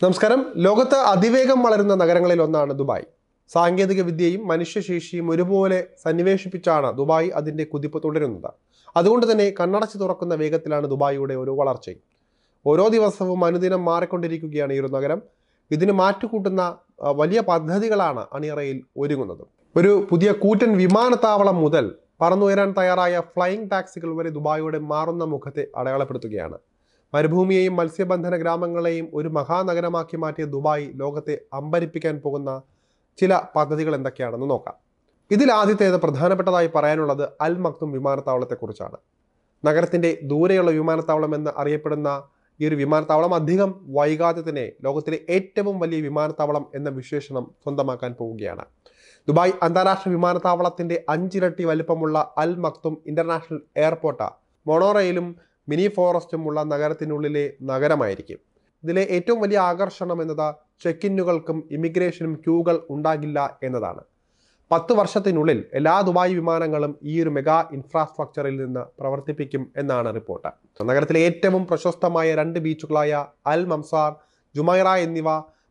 നമസ്കാരം. ലോകത്ത് അതിവേഗം വളരുന്ന നഗരങ്ങളിൽ ഒന്നാണ് ദുബായ്. സാങ്കേതിക വിദ്യയും മനുഷ്യശേഷിയും ഒരുപോലെ സന്നിവേശിപ്പിച്ചാണ് ദുബായ് അതിൻ്റെ കുതിപ്പ് തുടരുന്നത്. അതുകൊണ്ട് തന്നെ കണ്ണടച്ച് തുറക്കുന്ന വേഗത്തിലാണ് ദുബായിയുടെ ഓരോ വളർച്ചയും. ഓരോ ദിവസവും അനുദിനം മാറിക്കൊണ്ടിരിക്കുകയാണ് ഈ ഒരു നഗരം. ഇതിന് മാറ്റുകൂട്ടുന്ന വലിയ പദ്ധതികളാണ് അണിയറയിൽ ഒരുങ്ങുന്നത്. ഒരു പുതിയ കൂറ്റൻ വിമാനത്താവളം മുതൽ പറന്നുയരാൻ തയ്യാറായ ഫ്ലൈയിങ് ടാക്സികൾ വരെ ദുബായിയുടെ മാറുന്ന മുഖത്തെ അടയാളപ്പെടുത്തുകയാണ്. മരുഭൂമിയെയും മത്സ്യബന്ധന ഗ്രാമങ്ങളെയും ഒരു മഹാനഗരമാക്കി മാറ്റിയ ദുബായ് ലോകത്തെ അമ്പരിപ്പിക്കാൻ പോകുന്ന ചില പദ്ധതികൾ എന്തൊക്കെയാണെന്ന് നോക്കാം. ഇതിൽ ആദ്യത്തേത് പ്രധാനപ്പെട്ടതായി പറയാനുള്ളത് അൽ മക്തും വിമാനത്താവളത്തെക്കുറിച്ചാണ്. നഗരത്തിൻ്റെ ദൂരെയുള്ള വിമാനത്താവളം എന്ന് അറിയപ്പെടുന്ന ഈ ഒരു വിമാനത്താവളം അധികം വൈകാതെ തന്നെ ലോകത്തിലെ ഏറ്റവും വലിയ വിമാനത്താവളം എന്ന വിശേഷണം സ്വന്തമാക്കാൻ പോവുകയാണ്. ദുബായ് അന്താരാഷ്ട്ര വിമാനത്താവളത്തിൻ്റെ 5 ഇരട്ടി വലിപ്പമുള്ള അൽ മക്തും ഇന്റർനാഷണൽ എയർപോർട്ട് മോണോറെയിലും മിനി ഫോറസ്റ്റും ഉള്ള നഗരത്തിനുള്ളിലെ നഗരമായിരിക്കും. ഇതിലെ ഏറ്റവും വലിയ ആകർഷണം എന്നത് ചെക്ക് ഇമിഗ്രേഷനും ക്യൂകൾ ഉണ്ടാകില്ല എന്നതാണ്. 10 വർഷത്തിനുള്ളിൽ എല്ലാ ദുബായ് വിമാനങ്ങളും ഈ ഒരു മെഗാ ഇൻഫ്രാസ്ട്രക്ചറിൽ നിന്ന് പ്രവർത്തിപ്പിക്കും എന്നാണ് റിപ്പോർട്ട്. നഗരത്തിലെ ഏറ്റവും പ്രശസ്തമായ 2 ബീച്ചുകളായ അൽ മംസാർ, ജുമൈറ എന്നിവ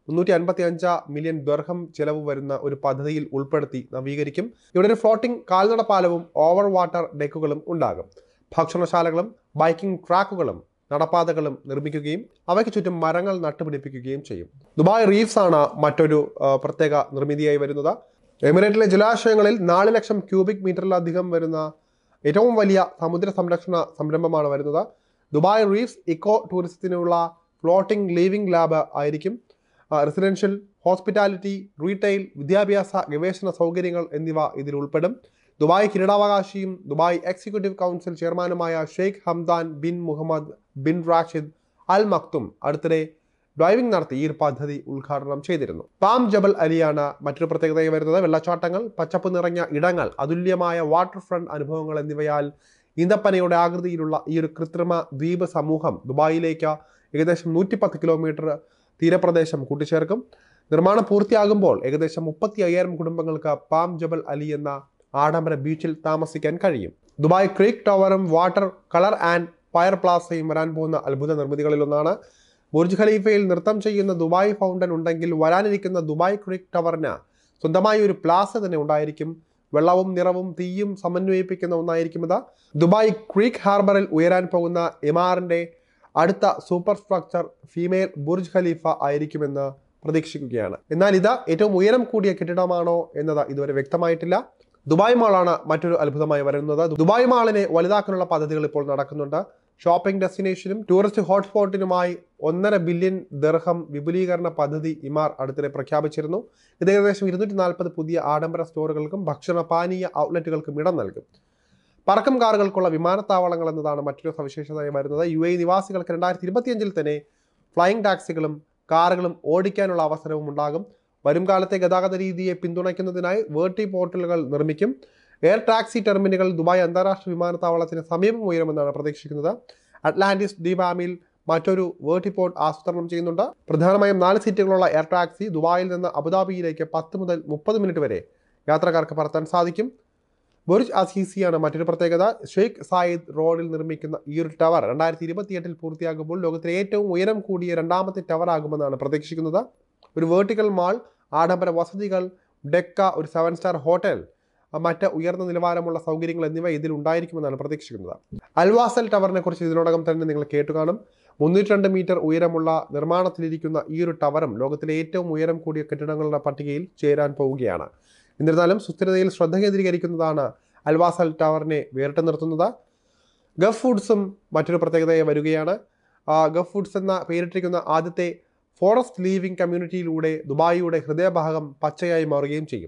355 മില്യൺ ദിർഹം ചെലവ് വരുന്ന ഒരു പദ്ധതിയിൽ ഉൾപ്പെടുത്തി നവീകരിക്കും. ഇവിടെ ഒരു ഫ്ലോട്ടിംഗ് കാൽനട പാലവും ഓവർ വാട്ടർ ഡെക്കുകളും ഉണ്ടാകും. ഭക്ഷണശാലകളും ബൈക്കിംഗ് ട്രാക്കുകളും നടപ്പാതകളും നിർമ്മിക്കുകയും അവയ്ക്ക് ചുറ്റും മരങ്ങൾ നട്ടുപിടിപ്പിക്കുകയും ചെയ്യും. ദുബായ് റീഫ്സ് ആണ് മറ്റൊരു പ്രത്യേക നിർമ്മിതിയായി വരുന്നത്. എമിറേറ്റിലെ ജലാശയങ്ങളിൽ 4 ലക്ഷം ക്യൂബിക് മീറ്ററിലധികം വരുന്ന ഏറ്റവും വലിയ സമുദ്ര സംരക്ഷണ സംരംഭമാണ് വരുന്നത്. ദുബായ് റീഫ്സ് ഇക്കോ ടൂറിസത്തിനുള്ള ഫ്ലോട്ടിംഗ് ലീവിംഗ് ലാബ് ആയിരിക്കും. റെസിഡൻഷ്യൽ, ഹോസ്പിറ്റാലിറ്റി, റീറ്റെയിൽ, വിദ്യാഭ്യാസ, ഗവേഷണ സൗകര്യങ്ങൾ എന്നിവ ഇതിൽ ഉൾപ്പെടും. ദുബായ് കിരീടാവകാശിയും ദുബായ് എക്സിക്യൂട്ടീവ് കൗൺസിൽ ചെയർമാനുമായ Sheikh Hamdan bin Mohammed bin Rashid Al Maktoum അടുത്തിടെ ഡ്രൈവിംഗ് നടത്തി ഈ പദ്ധതി ഉദ്ഘാടനം ചെയ്തിരുന്നു. പാം ജബൽ അലിയാണ് മറ്റൊരു പ്രത്യേകതയായി വരുന്നത്. വെള്ളച്ചാട്ടങ്ങൾ, പച്ചപ്പ് നിറഞ്ഞ ഇടങ്ങൾ, അതുല്യമായ വാട്ടർ ഫ്രണ്ട് അനുഭവങ്ങൾ എന്നിവയാൽ ഈന്തപ്പനയുടെ ആകൃതിയിലുള്ള ഈ ഒരു കൃത്രിമ ദ്വീപ് സമൂഹം ദുബായിലേക്ക് ഏകദേശം 110 കിലോമീറ്റർ തീരപ്രദേശം കൂട്ടിച്ചേർക്കും. നിർമ്മാണം പൂർത്തിയാകുമ്പോൾ ഏകദേശം 35,000 കുടുംബങ്ങൾക്ക് പാം ജബൽ അലി എന്ന ആഡംബര ബീച്ചിൽ താമസിക്കാൻ കഴിയും. ദുബായ് ക്രീക്ക് ടവറും വാട്ടർ കളർ ആൻഡ് ഫയർ പ്ലാസയും വരാൻ പോകുന്ന അത്ഭുത നിർമ്മിതികളിലൊന്നാണ്. ബുർജ് ഖലീഫയിൽ നൃത്തം ചെയ്യുന്ന ദുബായ് ഫൗണ്ടൻ ഉണ്ടെങ്കിൽ വരാനിരിക്കുന്ന ദുബായ് ക്രീക്ക് ടവറിന് സ്വന്തമായി ഒരു പ്ലാസ തന്നെ ഉണ്ടായിരിക്കും. വെള്ളവും നിറവും തീയും സമന്വയിപ്പിക്കുന്ന ഒന്നായിരിക്കും ഇത്. ദുബായ് ക്രീക്ക് ഹാർബറിൽ ഉയരാൻ പോകുന്ന എമാറിൻ്റെ അടുത്ത super structure female Burj Khalifa ആയിരിക്കുമെന്ന് പ്രതീക്ഷിക്കുകയാണ്. എന്നാൽ ഇത് ഏറ്റവും ഉയരം കൂടിയ കെട്ടിടമാണോ എന്നത് ഇതുവരെ വ്യക്തമായിട്ടില്ല. ദുബായ് മാളാണ് മറ്റൊരു അത്ഭുതമായി വരുന്നത്. ദുബായ് മാളിനെ വലുതാക്കാനുള്ള പദ്ധതികൾ ഇപ്പോൾ നടക്കുന്നുണ്ട്. ഷോപ്പിംഗ് ഡെസ്റ്റിനേഷനും ടൂറിസ്റ്റ് ഹോട്ട്സ്പോട്ടിനുമായി 1.5 ബില്യൺ ദിർഹം വിപുലീകരണ പദ്ധതി ഇമാർ അടുത്തിടെ പ്രഖ്യാപിച്ചിരുന്നു. ഇത് ഏകദേശം 240 പുതിയ ആഡംബര സ്റ്റോറുകൾക്കും ഭക്ഷണ പാനീയ ഔട്ട്ലെറ്റുകൾക്കും ഇടം നൽകും. പറക്കം കാറുകൾക്കുള്ള വിമാനത്താവളങ്ങൾ എന്നതാണ് മറ്റൊരു സവിശേഷതയായി വരുന്നത്. UAE നിവാസികൾക്ക് 2025 തന്നെ ഫ്ലൈയിങ് ടാക്സികളും കാറുകളും ഓടിക്കാനുള്ള അവസരവും ഉണ്ടാകും. വരും കാലത്തെ ഗതാഗത രീതിയെ പിന്തുണയ്ക്കുന്നതിനായി വേർട്ടി പോർട്ടലുകൾ നിർമ്മിക്കും. എയർ ടാക്സി ടെർമിനലുകൾ ദുബായ് അന്താരാഷ്ട്ര വിമാനത്താവളത്തിന് സമീപം ഉയരുമെന്നാണ് പ്രതീക്ഷിക്കുന്നത്. അറ്റ്ലാന്റിസ് ദ്വീപാമിൽ മറ്റൊരു വേർട്ടി പോർട്ട് ആസൂത്രണം ചെയ്യുന്നുണ്ട്. പ്രധാനമായും 4 സീറ്റുകളുള്ള എയർ ടാക്സി ദുബായിൽ നിന്ന് അബുദാബിയിലേക്ക് 10 മുതൽ 30 മിനിറ്റ് വരെ യാത്രക്കാർക്ക് പറത്താൻ സാധിക്കും. ബുർജ് അസീസിയാണ് മറ്റൊരു പ്രത്യേകത. ഷെയ്ഖ് സായിദ് റോഡിൽ നിർമ്മിക്കുന്ന ഈ ഒരു ടവർ 2028 പൂർത്തിയാകുമ്പോൾ ലോകത്തിലെ ഏറ്റവും ഉയരം കൂടിയ 2ാമത്തെ ടവർ ആകുമെന്നാണ് പ്രതീക്ഷിക്കുന്നത്. ഒരു വേർട്ടിക്കൽ മാൾ, ആഡംബര വസതികൾ, ഡെക്ക, ഒരു 7 സ്റ്റാർ ഹോട്ടൽ, മറ്റ് ഉയർന്ന നിലവാരമുള്ള സൗകര്യങ്ങൾ എന്നിവ ഇതിൽ ഉണ്ടായിരിക്കുമെന്നാണ് പ്രതീക്ഷിക്കുന്നത്. അൽവാസൽ ടവറിനെ കുറിച്ച് ഇതിനോടകം തന്നെ നിങ്ങൾ കേട്ടുകാണും. 302 മീറ്റർ ഉയരമുള്ള നിർമ്മാണത്തിലിരിക്കുന്ന ഈ ഒരു ടവറും ലോകത്തിലെ ഏറ്റവും ഉയരം കൂടിയ കെട്ടിടങ്ങളുടെ പട്ടികയിൽ ചേരാൻ പോവുകയാണ്. എന്നിരുന്നാലും സുസ്ഥിരതയിൽ ശ്രദ്ധ കേന്ദ്രീകരിക്കുന്നതാണ് അൽവാസൽ ടവറിനെ വേറിട്ട് നിർത്തുന്നത്. ഗഫ് ഫുഡ്സും മറ്റൊരു പ്രത്യേകതയായി വരികയാണ്. ഗഫ് ഫുഡ്സ് എന്ന പേരിട്ടിരിക്കുന്ന ആദ്യത്തെ ഫോറസ്റ്റ് ലീവിംഗ് കമ്മ്യൂണിറ്റിയിലൂടെ ദുബായിയുടെ ഹൃദയഭാഗം പച്ചയായി മാറുകയും ചെയ്യും.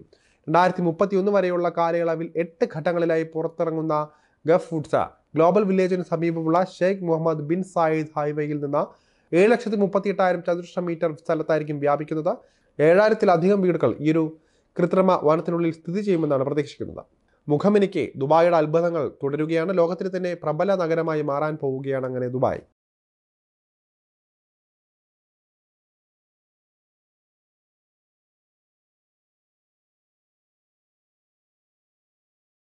2031 വരെയുള്ള കാലയളവിൽ 8 ഘട്ടങ്ങളിലായി പുറത്തിറങ്ങുന്ന ഗഫ് ഫുഡ്സ് ഗ്ലോബൽ വില്ലേജിന് സമീപമുള്ള ഷെയ്ഖ് മുഹമ്മദ് ബിൻ സായിദ് ഹൈവേയിൽ നിന്ന് 7,38,000 ചതുരശ്ര മീറ്റർ സ്ഥലത്തായിരിക്കും വ്യാപിക്കുന്നത്. 7,000-ലധികം വീടുകൾ ഈ ഒരു കൃത്രിമ വനത്തിനുള്ളിൽ സ്ഥിതി ചെയ്യുമെന്നാണ് പ്രതീക്ഷിക്കുന്നത്. മുഖമിനിക്ക് ദുബായിയുടെ അത്ഭുതങ്ങൾ തുടരുകയാണ്. ലോകത്തിൽ തന്നെ പ്രബല നഗരമായി മാറാൻ പോവുകയാണ് അങ്ങനെ ദുബായ്.